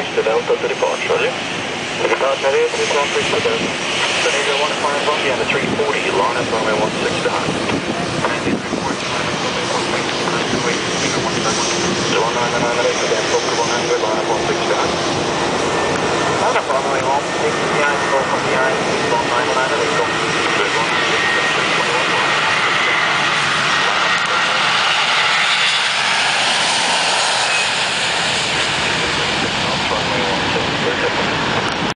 to Delta to depart, Roger. To depart, Navigator, 1 3 to Delta. San Diego 151, yeah, the 340, line up runway 16.